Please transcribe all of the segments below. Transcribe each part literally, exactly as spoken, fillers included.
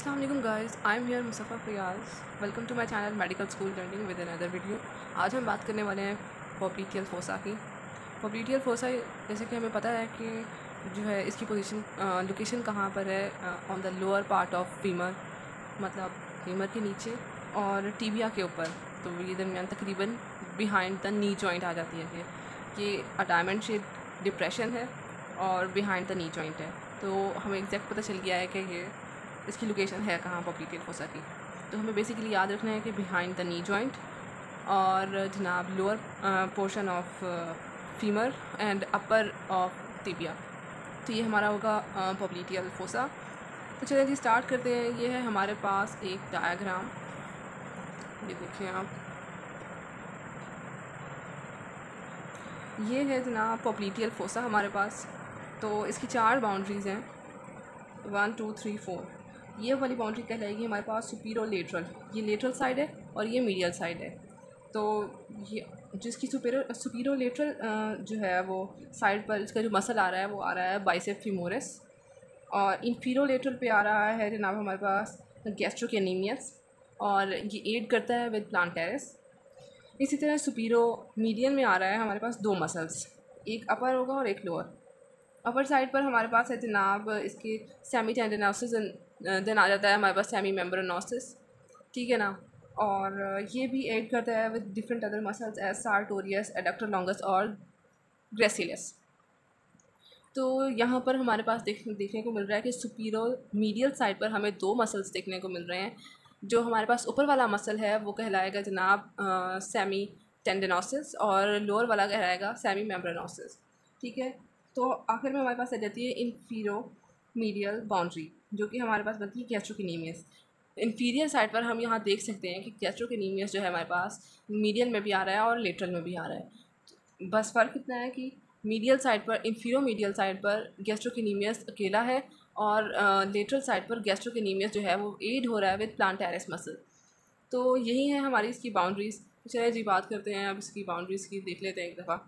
Assalamu alaikum guys, I am here Musafa Fayaz. Welcome to my channel Medical School Learning with another video. आज हम बात करने वाले हैं पोप्लीटियल फोसा की। पोप्लीटियल फोसा जैसे कि हमें पता है कि जो है इसकी पोजीशन लोकेशन कहाँ पर है, on the lower part of femur, मतलब फीमर के नीचे और टीबिया के ऊपर। तो ये दरमियान तकरीबन बिहाइंड द नी जॉइंट आ जाती है कि ये अ डायमंड शेप डिप्रेशन है और बिहाइंड द नी जॉइंट है। तो हमें एग्जैक्ट पता चल गया है कि ये इसकी लोकेशन है कहाँ पोप्लीटियल फोसा की। तो हमें बेसिकली याद रखना है कि बिहाइंड द नी जॉइंट और जनाब lower portion of femur and upper of tibia. तो ये हमारा होगा पोप्लीटियल फोसा। तो चलिए जी स्टार्ट करते हैं। ये है हमारे पास एक डायग्राम, ये देखिए आप, ये है जनाब पोप्लीटियल फोसा हमारे पास। तो इसकी चार बाउंड्रीज़ हैं, वन टू थ्री फोर। ये वाली बाउंड्री कहलाएगी हमारे पास सुपीरो लेटरल, ये लेटरल साइड है और ये मीडियल साइड है। तो ये जिसकी सुपीरो सुपीरो लेटरल जो है वो साइड पर इसका जो मसल आ रहा है वो आ रहा है बाइसेप फीमोरिस, और इंफीरो लेटरल पे आ रहा है जनाब हमारे पास गैस्ट्रोकेनीमियस, और ये एड करता है विद प्लांटेरिस। इसी तरह सुपीरो मीडियन में आ रहा है हमारे पास दो मसल्स, एक अपर होगा और एक लोअर। अपर साइड पर हमारे पास है जनाब इसके सेमी टेंडनोसिस, देन आ जाता है हमारे पास सेमी मेम्ब्रेनोसिस, ठीक है ना। और ये भी ऐड करता है with different other muscles as sartorius, adductor longus और ग्रेसिलियस। तो यहाँ पर हमारे पास देख देखने को मिल रहा है कि सुपीरो मीडियल साइड पर हमें दो मसल्स देखने को मिल रहे हैं। जो हमारे पास ऊपर वाला मसल है वो कहलाएगा जनाब सेमी टेंडनोसिस और लोअर वाला कहलाएगा सेमी मेम्ब्रेनोसिस, ठीक है। तो आखिर में हमारे पास आ जाती है इन्फीरो मीडियल बाउंड्री, जो कि हमारे पास बनती है गैस्ट्रोकेनीमियस। इन्फीरियर साइड पर हम यहाँ देख सकते हैं कि गैस्ट्रोकेनीमियस जो है हमारे पास मीडियल में भी आ रहा है और लेटरल में भी आ रहा है। बस फ़र्क इतना है कि मीडियल साइड पर, इन्फीरो मीडियल साइड पर गैस्ट्रोकेनीमियस अकेला है और लेटरल साइड पर गैस्ट्रोकेनीमियस जो है वो एड हो रहा है विद प्लांटेरिस मसल। तो यही है हमारी इसकी बाउंड्रीज़। चलिए जी बात करते हैं अब इसकी बाउंड्रीज़ की, देख लेते हैं एक दफ़ा।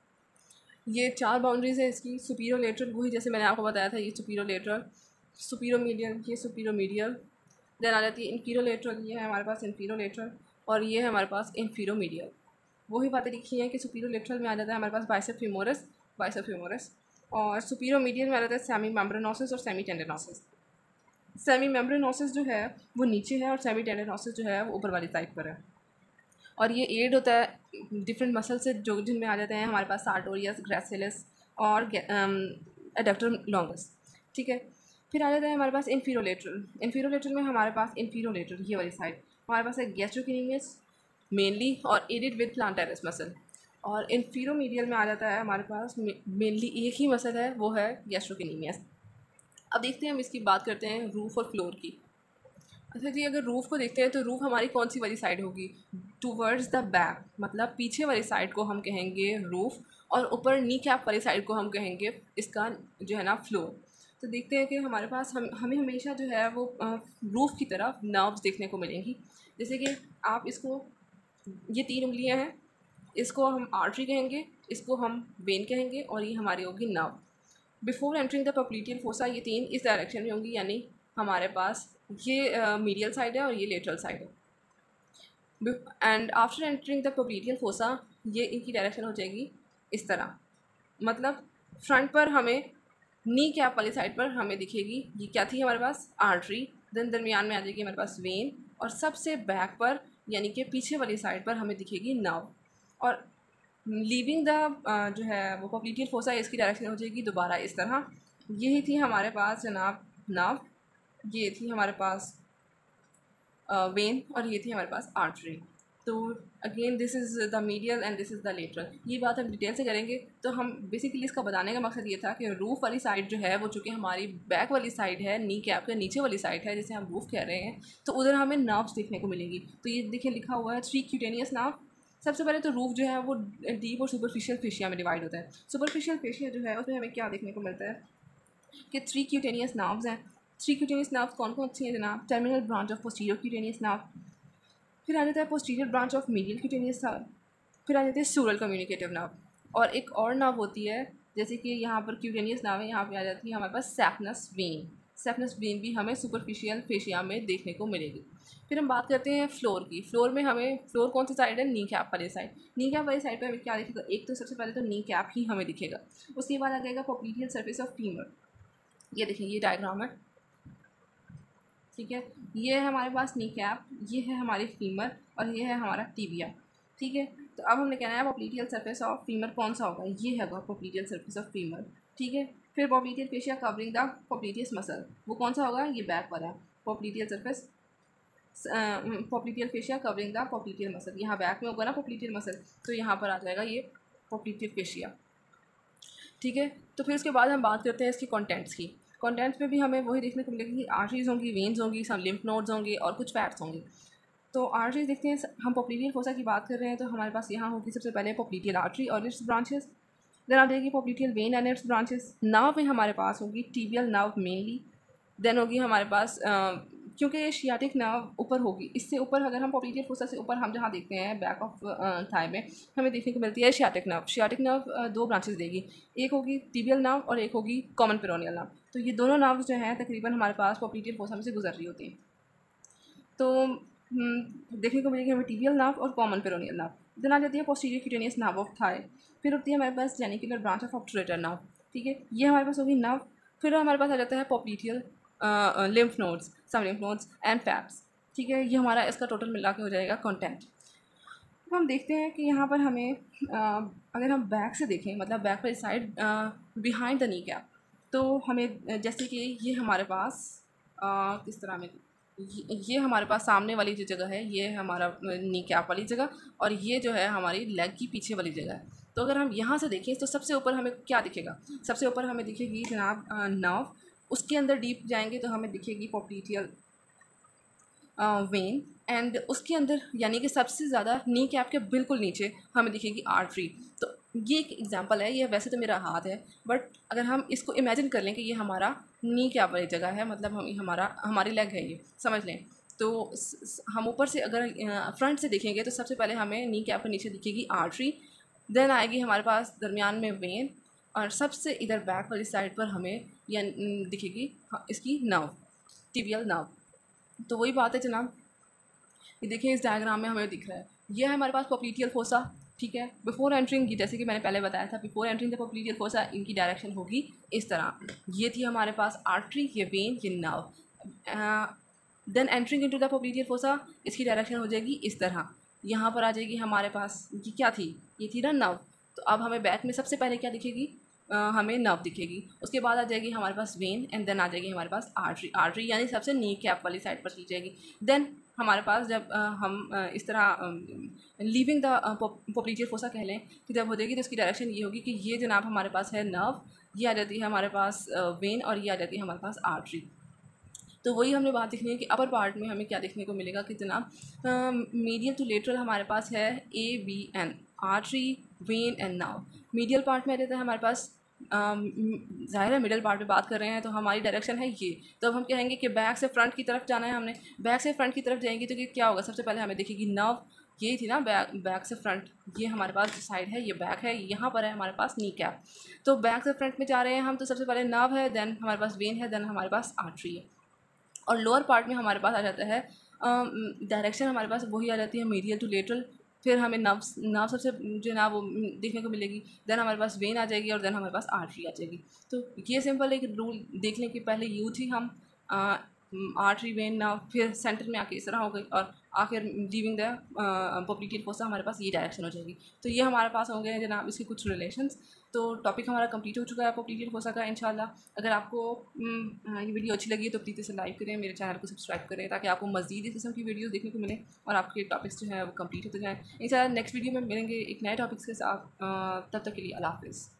ये चार बाउंड्रीज़ है इसकी। सुपीरो लेटरल वही जैसे मैंने आपको बताया था, ये सुपीरो लेटरल, सुपीरो मीडियल, ये सुपीरो मीडियल। देन आ जाती है इन्फीरो लेटरल, ये है हमारे पास इन्फीरो लेटरल, और ये है हमारे पास इन्फीरो मीडियल। वही बातें लिखी हैं कि सुपीरो लेटरल में आ जाता है हमारे पास बाइसेप फीमोरिस, बाइसेप फीमोरिस, और सुपीरो मीडियल में आ जाता है सेमी मेम्ब्रेनोसिस और सेमी टेंडनोसिस। सेमी मेम्ब्रेनोसिस जो है वो नीचे है और सेमी टेंडनोसिस जो है वो ऊपर वाली साइड पर है। और ये एड होता है डिफरेंट मसल से, जो जिनमें आ जाते हैं हमारे पास सार्टोरियस, ग्रेसिलिस और एडक्टर लॉन्गस, ठीक है। फिर आ जाता है हमारे पास इन्फीरो लेटरल। इन्फीरो लेटरल में हमारे पास इन्फीरो लेटरल ये वाली साइड हमारे पास है गैस्ट्रोकेनीमियस मेनली और एडेड विद प्लांटेरिस मसल, और इन्फीरो मीडियल में आ जाता है हमारे पास मेनली एक ही मसल है, वो है गैस्ट्रोकेनीमियस। अब देखते हैं हम इसकी बात करते हैं रूफ और फ्लोर की। अच्छा जी, अगर रूफ़ को देखते हैं तो रूफ़ हमारी कौन सी वाली साइड होगी? टूवर्ड्स द बैक, मतलब पीछे वाली साइड को हम कहेंगे रूफ़, और ऊपर नी कैप वाली साइड को हम कहेंगे इसका जो है ना फ्लोर। तो देखते हैं कि हमारे पास हम हमें हमेशा जो है वो रूफ़ की तरफ नर्व्स देखने को मिलेंगी। जैसे कि आप इसको, ये तीन उंगलियां हैं, इसको हम आर्टरी कहेंगे, इसको हम वेन कहेंगे, और ये हमारी होगी nerve. Before entering the popliteal fossa ये तीन इस डायरेक्शन में होंगी, यानी हमारे पास ये मीडियल साइड है और ये लेटरल साइड है। And after entering the popliteal fossa ये इनकी डायरेक्शन हो जाएगी इस तरह, मतलब फ्रंट पर हमें नी कैप वाली साइड पर हमें दिखेगी ये क्या थी हमारे पास आर्टरी, देन दरमियान में आ जाएगी हमारे पास वेन, और सबसे बैक पर यानी कि पीछे वाली साइड पर हमें दिखेगी नर्व। और लीविंग द जो है वो पोप्लीटियल फोसा इसकी डायरेक्शन हो जाएगी दोबारा इस तरह। यही थी हमारे पास जनाब नर्व, ये थी हमारे पास वेन, और ये थी हमारे पास आर्टरी। तो again this is the medial and this is the lateral. ये बात हम डिटेल से करेंगे। तो हम बेसिकली इसका बताने का मकसद ये था कि रूफ़ वाली साइड जो है वो चूँकि हमारी बैक वाली साइड है, नी कैप के नीचे वाली साइड है जिसे हम रूफ़ कह रहे हैं, तो उधर हमें नर्व्स देखने को मिलेंगी। तो ये देखिए लिखा हुआ है थ्री क्यूटेनियस नर्व। सबसे पहले तो रूफ़ जो है वो डीप और सुपरफिशियल फेशिया में डिवाइड होता है। सुपरफिशियल फेशिया जो है उसमें हमें क्या देखने को मिलता है कि थ्री क्यूटेनियस नर्व्स हैं। थ्री क्यूटेनियस नर्व्स कौन कौन सी हैं जनाब? Terminal branch of posterior cutaneous nerve, फिर आ जाता है posterior branch of medial cutaneous nerve, फिर आ जाते हैं सूरल कम्युनिकेटिव नर्व, और एक और नर्व होती है जैसे कि यहाँ पर क्यूटेनियस नर्व है, यहाँ पे आ जाती है हमारे पास सैपनस वेन। सेफनस वेन भी हमें सुपरफिशियल फेशिया में देखने को मिलेगी। फिर हम बात करते हैं फ्लोर की। फ्लोर में हमें फ्लोर कौन सी साइड है, नी कैप वाली साइड। नी कैप वाली साइड पे हमें क्या दिखेगा, एक तो सबसे पहले तो नी कैप ही हमें दिखेगा। उसके बाद आ जाएगा पॉप्लिटियल सरफेस ऑफ फीमर। ये देखें, ये डायग्राम है, ठीक है। ये है हमारे पास नी कैप, ये है हमारी फीमर और ये है हमारा टीबिया, ठीक है। तो अब हमने कहना है पॉप्लिटियल सरफेस ऑफ फीमर कौन सा होगा, ये है पॉप्लिटियल सरफेस ऑफ फीमर, ठीक है। फिर popliteal fascia covering the popliteus muscle, वो कौन सा होगा, ये बैक वाला popliteal surface, popliteal fascia covering the popliteal muscle, यहाँ बैक में होगा ना पॉप्लिटियल मसल, तो यहाँ पर आ जाएगा ये पॉप्लिटियल फेशिया, ठीक है। तो फिर उसके बाद हम बात करते हैं इसकी कंटेंट्स की। कंटेंट्स में भी हमें वही देखने को मिलेगा कि आर्टरीज होंगी, वेन्स होंगी, सम लिम्फ नोड्स होंगे और कुछ फैट्स होंगे। तो आर्टरीज देखते हैं, हम पॉप्लिटियल फोसा की बात कर रहे हैं तो हमारे पास यहाँ होगी सबसे पहले पॉप्लिटियल आर्टरी और इट्स ब्रांचेस, देन आ जाएगी popliteal vein and its branches. Nerve में हमारे पास होगी टीबियल नर्व मेनली, देन होगी हमारे पास uh, क्योंकि ये शियाटिक नर्व ऊपर होगी, इससे ऊपर अगर हम पॉप्लिटियल फोसा से ऊपर हम जहाँ देखते हैं बैक ऑफ थाई में हमें देखने को मिलती है sciatic nerve. Sciatic nerve uh, दो ब्रांचेस देगी, एक होगी टीबियल नर्व और एक होगी कॉमन पेरोनियल नर्व। तो ये दोनों नर्व्स जो हैं तकरीबन हमारे पास पॉप्लिटियल फोसा में से गुजर रही होती हैं। तो देखने को मिलेगी हमें टीबियल नर्व और कॉमन पेरोनियल नर्व। देन आ जाती है posterior cutaneous nerve of thigh. फिर होती है हमारे पास genicular branch of obturator nerve, ठीक है, ये हमारे पास होगी नर्व। फिर हमारे पास आ जाता है popliteal lymph nodes, some lymph nodes and fats, ठीक है। ये हमारा इसका टोटल मिला के हो जाएगा कंटेंट। तो हम देखते हैं कि यहाँ पर हमें uh, अगर हम बैक से देखें, मतलब बैक वाली side behind the kneecap, तो हमें जैसे कि ये हमारे पास uh, किस तरह में ये, ये हमारे पास सामने वाली जो जगह है ये है हमारा नी कैप वाली जगह और ये जो है हमारी लेग की पीछे वाली जगह है। तो अगर हम यहाँ से देखें तो सबसे ऊपर हमें क्या दिखेगा, सबसे ऊपर हमें दिखेगी जनाब नर्व, उसके अंदर डीप जाएंगे तो हमें दिखेगी पॉप्लिटियल वेन एंड उसके अंदर यानी कि सबसे ज़्यादा नी कैप के बिल्कुल नीचे हमें दिखेगी आर्टरी। तो ये एक एग्जांपल है, ये वैसे तो मेरा हाथ है बट अगर हम इसको इमेजिन कर लें कि ये हमारा नी कैप वाली जगह है, मतलब हम हमारा हमारी लेग है, ये समझ लें। तो हम ऊपर से अगर फ्रंट से देखेंगे तो सबसे पहले हमें नी कैप के नीचे दिखेगी आर्टरी, देन आएगी हमारे पास दरमियान में वेन और सबसे इधर बैक वाली साइड पर हमें या दिखेगी इसकी नर्व, टिबियल नर्व। तो वही बात है जनाब, ये देखिए इस डायग्राम में हमें दिख रहा है, ये है हमारे पास पॉप्लिटियल फोसा, ठीक है। बिफोर एंट्रिंग, जैसे कि मैंने पहले बताया था, before entering the popliteal fossa इनकी डायरेक्शन होगी इस तरह, ये थी हमारे पास आर्टरी, ये वेन, ये nerve. Then entering into the popliteal fossa इसकी डायरेक्शन हो जाएगी इस तरह, यहाँ पर आ जाएगी हमारे पास, ये क्या थी, ये थी ना नर्व। तो अब हमें बैक में सबसे पहले क्या दिखेगी, आ, हमें नर्व दिखेगी, उसके बाद आ जाएगी हमारे पास वेन एंड देन आ जाएगी हमारे पास आर्टरी। आर्टरी यानी सबसे नी कैप वाली साइड पर चली जाएगी। देन हमारे पास जब आ, हम आ, इस तरह लीविंग द पॉप्लिटियल फोसा कह लें कि जब हो जाएगी तो उसकी डायरेक्शन ये होगी कि ये जनाब हमारे पास है नर्व, ये आ जाती है हमारे पास वेन और ये आ जाती है हमारे पास आर्टरी। तो वही हमने बात देखनी है कि अपर पार्ट में हमें क्या देखने को मिलेगा कि जनाब मीडियल टू लेटरल हमारे पास है A B N, artery, vein and nerve. Medial part में रहता है हमारे पास, ज़ाहिर है मिडिल पार्ट में बात कर रहे हैं तो हमारी डायरेक्शन है ये। तो अब हम कहेंगे कि बैक से फ्रंट की तरफ जाना है, हमने बैक से फ्रंट की तरफ जाएंगे तो क्या होगा, सबसे पहले हमें दिखेगी नर्व, ये थी ना बैक, बैक से फ्रंट, ये हमारे पास जो साइड है ये बैक है, यहाँ पर है हमारे पास नी कैप। तो बैक से फ्रंट में जा रहे हैं हम, तो सबसे पहले नर्व है, देन हमारे पास वेन है, देन हमारे पास आर्टरी है। और लोअर पार्ट में हमारे पास आ जाता है डायरेक्शन, हमारे पास वही आ जाती है मीडियल टू लेटरल। फिर हमें नर्व नर्व सबसे जो ना वो देखने को मिलेगी, देन हमारे पास वेन आ जाएगी और देन हमारे पास आर्टरी आ जाएगी। तो ये सिंपल एक रूल देख लें कि पहले यू थी हम आर्टरी, वेन, नर्व, फिर सेंटर में आके इस तरह हो गई और आखिर लीविंग द पॉप्लिटियल फोसा हमारे पास ये डायरेक्शन हो जाएगी। तो ये हमारे पास हो गए हैं जनाब इसके कुछ रिलेशंस। तो टॉपिक हमारा कंप्लीट हो चुका है पॉप्लिटियल फोसा का इंशाल्लाह। अगर आपको ये वीडियो अच्छी लगी तो प्लीज़ इसे लाइक करें, मेरे चैनल को सब्सक्राइब करें ताकि आपको मज़ीद इस किस्म की वीडियोस देखने को मिले और आपके टॉपिक्स जो हैं वो कंप्लीट होते जाएँ। इंशाल्लाह नेक्स्ट वीडियो में मिलेंगे एक नए टॉपिक्स के साथ, तब तक के लिए अल्लाह हाफ़िज़।